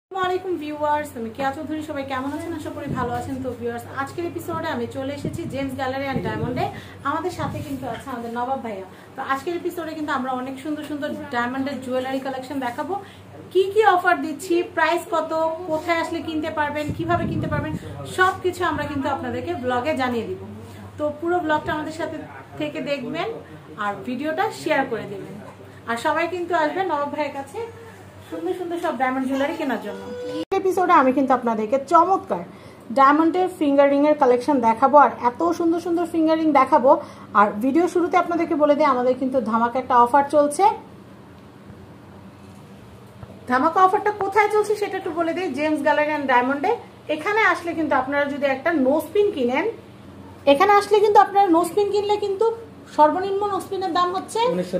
আসসালামু ভিউয়ার্স, আমি কেয়া চৌধুরী। সবাই কেমন আছেন? আশা করি ভালো আছেন। তো ভিউয়ার্স, আজকের এপিসোডে আমি চলে এসেছি জেমস গ্যালারি অ্যান্ড ডায়মন্ডে। আমাদের সাথে কিন্তু আছে আমাদের নবাব ভাইয়া। তো আজকের এপিসোডে কিন্তু আমরা অনেক সুন্দর সুন্দর ডায়মন্ডের জুয়েলারি কালেকশন দেখাবো। কি কি অফার দিচ্ছি, প্রাইস কত, কোথায় আসলে কিনতে পারবেন, কিভাবে কিনতে পারবেন, সব কিছু আমরা কিন্তু আপনাদেরকে ব্লগে জানিয়ে দিব। তো পুরো ব্লগটা আমাদের সাথে থেকে দেখবেন আর ভিডিওটা শেয়ার করে দেবেন। আর সবাই কিন্তু আসবেন নবাব ভাইয়ের কাছে সুন্দর সুন্দর সব ডায়মন্ড জুয়েলারি কেনার জন্য। এই এপিসোডে আমি কিন্তু আপনাদেরকে চমৎকার ডায়মন্ডের ফিঙ্গার রিং এর কালেকশন দেখাবো, আর এত সুন্দর সুন্দর ফিঙ্গার রিং দেখাবো। আর ভিডিও শুরুতে আপনাদেরকে বলে দিই, আমাদের কিন্তু ধামাকা একটা অফার চলছে। ধামাকা অফারটা কোথায় চলছে সেটা একটু বলে দিই। জেমস গ্যালারি অ্যান্ড ডায়মন্ডে এখানে আসলে কিন্তু আপনারা যদি একটা নোজপিন কিনেন, এখানে আসলে কিন্তু আপনারা নোজপিন কিনলে কিন্তু সর্বনিম্ন নোজপিনের দাম হচ্ছে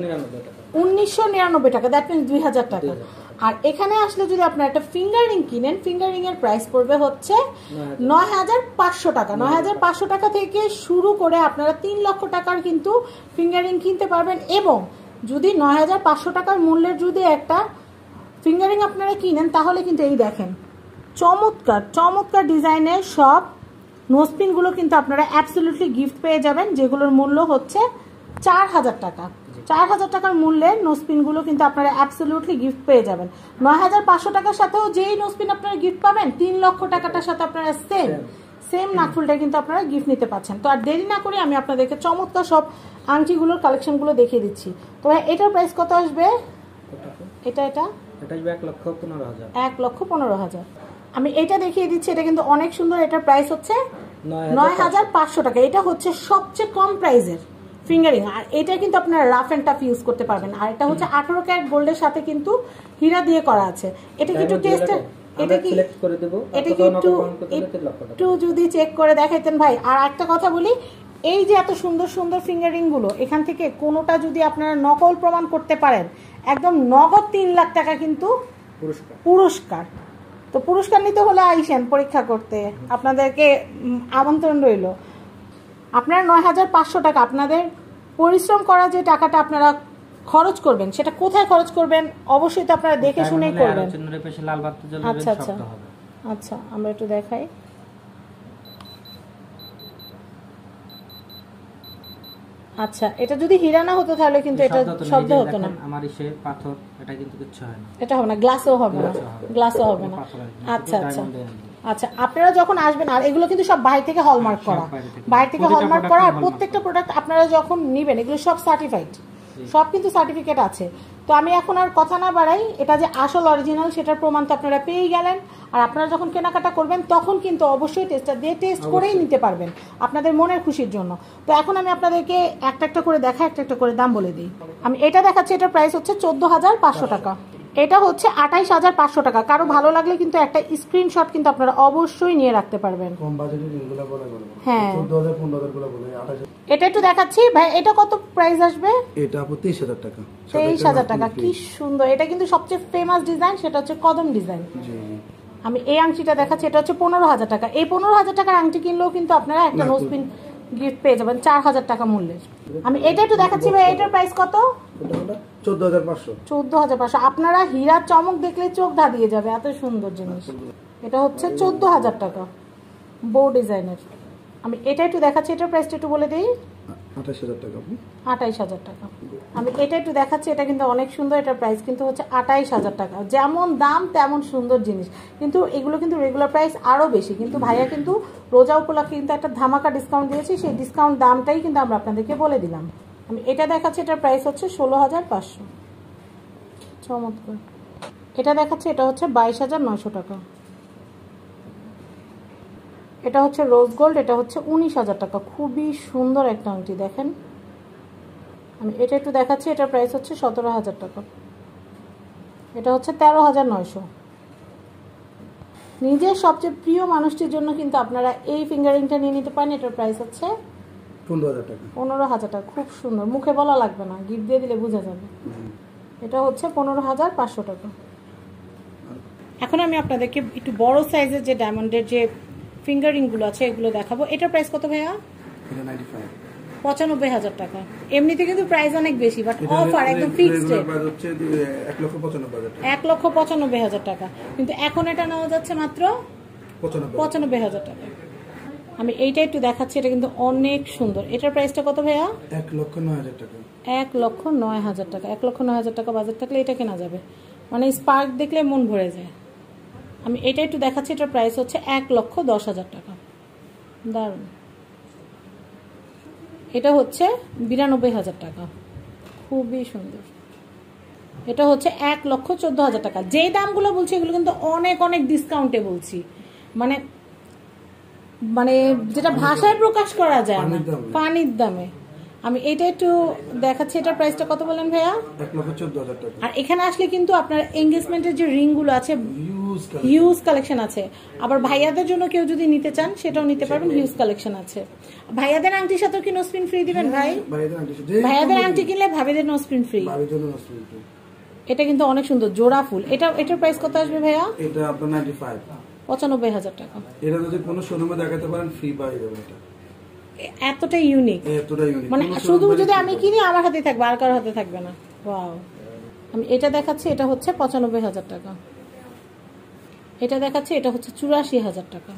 1999 টাকা, দ্যাট মিনস 2000 টাকা। আর এখানে আসলে যদি আপনারা একটা ফিঙ্গার রিং কিনেন, ফিঙ্গার রিং এর প্রাইস পড়বে হচ্ছে 9500 টাকা। 9500 টাকা থেকে শুরু করে আপনারা 3 লক্ষ টাকার কিন্তু ফিঙ্গার রিং কিনতে পারবেন। এবং যদি 9500 টাকার মূল্যের যদি একটা ফিঙ্গার রিং আপনারা কিনেন, তাহলে কিন্তু এই দেখেন চমৎকার চমৎকার ডিজাইনের সব নোজপিনগুলো কিন্তু আপনারা অ্যাবসলিউটলি গিফট পেয়ে যাবেন, যেগুলোর মূল্য হচ্ছে 4000 টাকা। 4000 টাকার মূল্যের নোজপিনগুলো কিন্তু আপনারা অ্যাবসলিউটলি গিফট পেয়ে যাবেন। 9500 টাকার সাথেও যেই নোজপিন আপনারা গিফট পাবেন, 3 লক্ষ টাকাটার সাথে আপনারা সেম নাকফুলটা কিন্তু আপনারা গিফট নিতে পাচ্ছেন। তো আর দেরি না করে আমি আপনাদেরকে চমৎকার সব আংটিগুলোর কালেকশনগুলো দেখিয়ে দিচ্ছি। তো এটার প্রাইস কত আসবে? এটা 1,15,000। আমি এটা দেখিয়ে দিচ্ছি, এটা কিন্তু অনেক সুন্দর। এটার প্রাইস হচ্ছে 9500 টাকা। এটা হচ্ছে সবচেয়ে কম প্রাইসের ফিঙ্গারিং। আর এটা কিন্তু আপনারা রাফ এন্ড টাফ ইউজ করতে পারবেন। আর এটা হচ্ছে 18 ক্যারেট গোল্ডের সাথে কিন্তু হীরা দিয়ে করা আছে। এটা কি একটু টেস্ট, এটা কি একটু যদি চেক করে দেখাইতেন ভাই। আর একটা কথা বলি, এই যে এত সুন্দর সুন্দর ফিঙ্গারিং গুলো, এখান থেকে কোনোটা যদি আপনারা নকল প্রমাণ করতে পারেন, একদম নগদ 3 লাখ টাকা কিন্তু পুরস্কার। তো পুরস্কার নিতে হলে আইসেন পরীক্ষা করতে, আপনাদেরকে আমন্ত্রণ রইল। আপনারা 9500 টাকা আপনাদের পরিশ্রম করা যে টাকাটা আপনারা খরচ করবেন, সেটা কোথায় খরচ করবেন অবশ্যই তো আপনারা দেখে শুনেই করবেন। আচ্ছা আচ্ছা আচ্ছা, আমরা একটু দেখাই। আচ্ছা, এটা যদি হীরা না হতো তাহলে কিন্তু এটা শব্দ হতো না। আমার ইসে পাথর, এটা কিন্তু কিছু হয় না, এটা হবে না, গ্লাসও হবে না, গ্লাসও হবে না। আচ্ছা আচ্ছা আচ্ছা, আপনারা যখন আসবেন, আর এগুলো কিন্তু সব বাইরে থেকে হলমার্ক করা, বাইরে থেকে হলমার্ক করা। আর প্রত্যেকটা প্রোডাক্ট আপনারা যখন নেবেন, এগুলো সব সার্টিফাইড, সব কিন্তু সার্টিফিকেট আছে। তো আমি এখন আর কথা না বাড়াই, এটা যে আসল অরিজিনাল সেটার প্রমাণ তো আপনারা পেয়েই গেলেন। আর আপনারা যখন কেনাকাটা করবেন, তখন কিন্তু অবশ্যই টেস্টার দিয়ে টেস্ট করেই নিতে পারবেন আপনাদের মনের খুশির জন্য। তো এখন আমি আপনাদেরকে একটা একটা করে দেখা, একটা একটা করে দাম বলে দিই। আমি এটা দেখাচ্ছি, এটার প্রাইস হচ্ছে 14500 টাকা। এটা হচ্ছে 28500 টাকা। কারো ভালো লাগলে কিন্তু একটা স্ক্রিনশট কিন্তু আপনারা অবশ্যই নিয়ে রাখতে পারবেন। হ্যাঁ, এটা একটু দেখাচ্ছি ভাই, এটা কত প্রাইস আসবে? এটা 23000 টাকা। 23000 টাকা, কি সুন্দর। এটা কিন্তু সবচেয়ে ফেমাস ডিজাইন, সেটা হচ্ছে কদম ডিজাইন। আমি এই আংটিটা দেখাচ্ছি, এটা হচ্ছে 15000 টাকা। এই 15000 টাকার আংটি কিনলেও কিন্তু আপনারা একটা নোজপিন গিফট পেয়ে যাবেন 4000 টাকা মূল্যের। আমি এটা একটু দেখাচ্ছি ভাই, এটার প্রাইস কত? 14500। আপনারা হীরার চমক দেখলে চোখ ধাঁধিয়ে যাবে, এত সুন্দর জিনিস। এটা হচ্ছে 14000 টাকা বো ডিজাইনের। আমি এটা একটু দেখাচ্ছি, এটার প্রাইসটা একটু বলে দিই। 28000 টাকা। 28000 টাকা। আমি এটা একটু দেখাচ্ছি, এটা কিন্তু অনেক সুন্দর। এটার প্রাইস কিন্তু হচ্ছে 28000 টাকা। যেমন দাম তেমন সুন্দর জিনিস, কিন্তু এগুলো কিন্তু রেগুলার প্রাইস আরো বেশি। কিন্তু ভাইয়া কিন্তু রোজা উপলক্ষে কিন্তু একটা ধামাকা ডিসকাউন্ট দিয়েছি, সেই ডিসকাউন্ট দামটাই কিন্তু আমরা আপনাদেরকে বলে দিলাম। আমি এটা দেখাচ্ছি, এটার প্রাইস হচ্ছে 16500। চমৎকার। এটা দেখাচ্ছি, এটা হচ্ছে 22900 টাকা। এটা হচ্ছে রোজ গোল্ড, এটা হচ্ছে 19000 টাকা। খুবই সুন্দর একটা আংটি, দেখেন। আমি এটা একটু দেখাচ্ছি, এটার প্রাইস হচ্ছে 17000 টাকা। এটা হচ্ছে 13900। নিজের সবচেয়ে প্রিয় মানুষটির জন্য কিন্তু আপনারা এই ফিঙ্গারিংটা নিয়ে নিতে পারেন। এটার প্রাইস হচ্ছে 15000 টাকা। 15000 টাকা। খুব সুন্দর, মুখে বলা লাগবে না, গিফট দিয়ে দিলে বোঝা যাবে। এটা হচ্ছে 15500 টাকা। এখন আমি আপনাদেরকে একটু বড় সাইজের যে ডায়মন্ডের যে ফিঙ্গারিং গুলো আছে এগুলো দেখাবো। এটার প্রাইস কত ভাইয়া? এটা 95,000 টাকা। এমনিতে কিন্তু প্রাইস অনেক বেশি, বাট অফার একদম ফিক্সড রেট হচ্ছে 1,95,000 টাকা। 1,95,000 টাকা, কিন্তু এখন এটা নেওয়া যাচ্ছে মাত্র 95,000 টাকা। আমি এইটা একটু দেখাচ্ছি, এটা কিন্তু অনেক সুন্দর। এটার প্রাইসটা কত ভাইয়া? 1,09,000 টাকা। 1,09,000 টাকা। 1,09,000 টাকা বাজেট থাকলে এটা কেনা যাবে, মানে স্পার্ক দেখলে মন ভরে যায়। আমি এটা একটু দেখাচ্ছি, এটার প্রাইস হচ্ছে 1,10,000 টাকা। দারুণ। এটা হচ্ছে 92,000 টাকা, খুবই সুন্দর। এটা হচ্ছে 1,14,000 টাকা। যেই দামগুলো বলছি এগুলো কিন্তু অনেক অনেক ডিসকাউন্টে বলছি, মানে মানে যেটা ভাষায় প্রকাশ করা যায় না, পানির দামে। আমি এটা একটু দেখাচ্ছি, এটার প্রাইসটা কত বলেন ভাইয়া? 1,14,000 টাকা। আর এখানে আসলে কিন্তু আপনার এঙ্গেজমেন্টের যে রিং গুলো আছে, হিউজ কালেকশন আছে। আবার ভাইয়াদের জন্য কেউ যদি নিতে চান সেটাও নিতে পারবেন, হিউজ কালেকশন আছে। ভাইয়াদের আংটির সাথে কি নোসপিন ফ্রি দিবেন ভাই? ভাইয়াদের আংটি কিনলে ভাবিদের নোসপিন ফ্রি। এটা কিন্তু অনেক সুন্দর জোড়া ফুল। এটার প্রাইস কত আসবে ভাইয়া? এটা আপনার 95,000 টাকা। এটা যদি কোনো শোরুমে দেখাতে পারেন ফ্রি পাই যাবেন। এটা এতটাই ইউনিক, মানে শুধু যদি আমি কিনি আমার হাতে থাকবে, আর কারোর হাতে থাকবে না। ওয়াও। আমি এটা দেখাচ্ছি, এটা হচ্ছে 95,000 টাকা। এটা দেখাচ্ছি, এটা হচ্ছে 84,000 টাকা।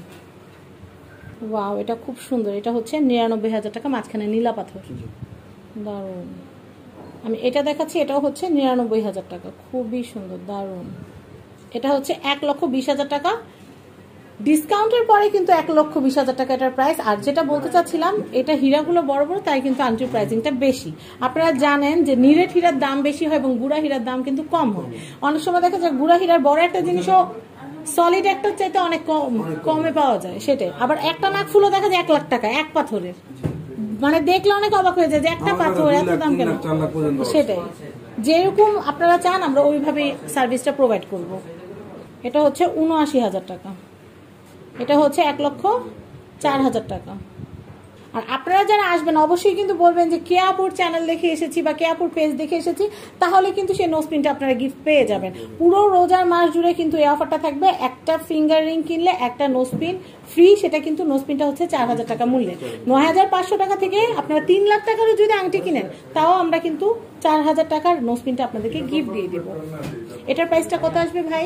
ওয়াও, এটা খুব সুন্দর। এটা হচ্ছে 99,000 টাকা, মাঝখানে নীলা পাথর। দারুণ। আমি এটা দেখাচ্ছি, এটাও হচ্ছে 99,000 টাকা, খুবই সুন্দর, দারুণ। এটা হচ্ছে 1,20,000 টাকা। ডিসকাউন্টের পরে কিন্তু 1,20,000 টাকা এটার প্রাইস। আর যেটা বলতে চাচ্ছিলাম, এটা হীরাগুলো বড় বড়, তাই কিন্তু আংটির প্রাইসিংটা বেশি। আপনারা জানেন যে নিরেট হীরার দাম বেশি হয় এবং গুড়া হীরার দাম কিন্তু কম হয়। অনেক সময় দেখা যায় গুড়া হীরার বড় একটা জিনিসও সলিড একটা চাইতে অনেক কমে পাওয়া যায়, সেটাই। আবার একটা নাক ফুলও দেখা যায় 1 লাখ টাকা, এক পাথরের। মানে দেখলে অনেক অবাক হয়ে যায় যে একটা পাথর এত দাম কেন। সেটাই, যেরকম আপনারা চান আমরা ওইভাবে সার্ভিসটা প্রোভাইড করব। এটা হচ্ছে 79,000 টাকা। এটা হচ্ছে 1,04,000 টাকা। আর আপনারা যারা আসবেন অবশ্যই কিন্তু বলবেন যে কেয়াপুর চ্যানেল দেখে এসেছি বা কেয়াপুর পেজ দেখে এসেছি, তাহলে কিন্তু সেই নোসপিনটা আপনারা গিফট পেয়ে যাবেন। পুরো রোজার মাস জুড়ে কিন্তু এই অফারটা থাকবে। একটা ফিঙ্গার রিং কিনলে একটা নোসপিন ফ্রি, সেটা কিন্তু নোসপিনটা হচ্ছে 4,000 টাকা মূল্যে। 9,500 টাকা থেকে আপনারা 3 লাখ টাকারও যদি আংটি কিনেন, তাও আমরা কিন্তু 4,000 টাকার নোসপিনটা আপনাদেরকে গিফট দিয়ে দেব। এটার প্রাইসটা কত আসবে ভাই?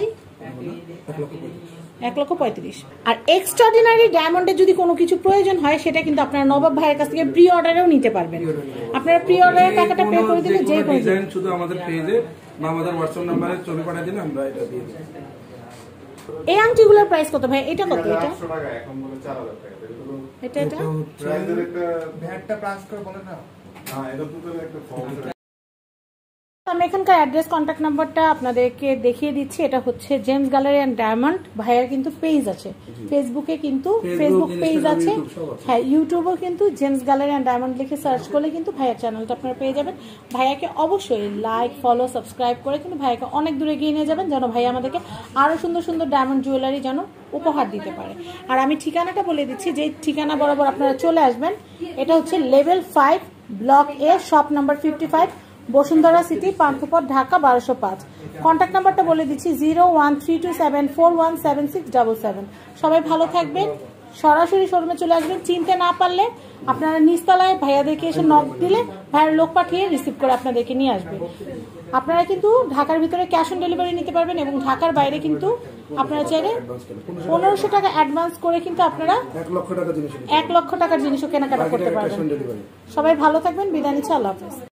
1,35,000। আর এক্সট্রাঅর্ডিনারি ডায়মন্ডের যদি কোনো কিছু প্রয়োজন হয়, সেটা কিন্তু আপনারা নবাব ভাইয়ের কাছ থেকে প্রি অর্ডারেও নিতে পারবেন। আপনারা প্রি অর্ডারের টাকাটা পে করে দিলে যে কোনো ডিজাইন শুধু আমাদের পেজে বা আমাদের হোয়াটসঅ্যাপ নম্বরে ছবি পাঠিয়ে দিলে আমরা এটা দিয়ে দেব। এই আংটিগুলোর প্রাইস কত ভাই? এটা কত? এটা 800 টাকা, এখন বলে 4,000 টাকা। এটা প্রাইজের একটা ভ্যাটটা প্লাস করে বলে না। হ্যাঁ, এটা তো একটা ফর্ম। আমি এখানকার অ্যাড্রেস, কন্ট্যাক্ট নাম্বারটা আপনাদেরকে দেখিয়ে দিচ্ছি। এটা হচ্ছে জেমস গ্যালারি অ্যান্ড ডায়মন্ড। ভাইয়ার কিন্তু পেজ আছে, ফেসবুকে কিন্তু ফেসবুক পেজ আছে, হ্যাঁ ইউটিউবেও কিন্তু জেমস গ্যালারি অ্যান্ড ডায়মন্ড লিখে সার্চ করলে কিন্তু ভাইয়ার চ্যানেলটা আপনারা পেয়ে যাবেন। ভাইয়াকে অবশ্যই লাইক, ফলো, সাবস্ক্রাইব করে কিন্তু ভাইয়াকে অনেক দূরে এগিয়ে নিয়ে যাবেন, যেন ভাইয়া আমাদেরকে আরও সুন্দর সুন্দর ডায়মন্ড জুয়েলারি যেন উপহার দিতে পারে। আর আমি ঠিকানাটা বলে দিচ্ছি, যে ঠিকানা বরাবর আপনারা চলে আসবেন। এটা হচ্ছে লেভেল 5 ব্লক এ, shop number 55, Bashundhara city, Panthapath, Dhaka 1205। Contact নাম্বারটা বলে দিচ্ছি 013274176777। সবাই ভালো থাকবেন। সরাসরি শোরুমে চলে আসবেন। চিনতে না পারলে আপনারা নিচতলায় ভাইয়াদেরকে এসে নক দিলে ভাইয়ার লোক পাঠিয়ে রিসিভ করে আপনাদেরকে নিয়ে আসবে। আপনারা কিন্তু ঢাকার ভিতরে ক্যাশ অন ডেলিভারি নিতে পারবেন এবং ঢাকার বাইরে কিন্তু আপনারা চাইলে 1500 টাকা অ্যাডভান্স করে কিন্তু আপনারা 1 লক্ষ টাকার জিনিসও কেনাকাটা করতে পারবেন। সবাই ভালো থাকবেন। বিদায় নিচ্ছি। আল্লাহ হাফেজ।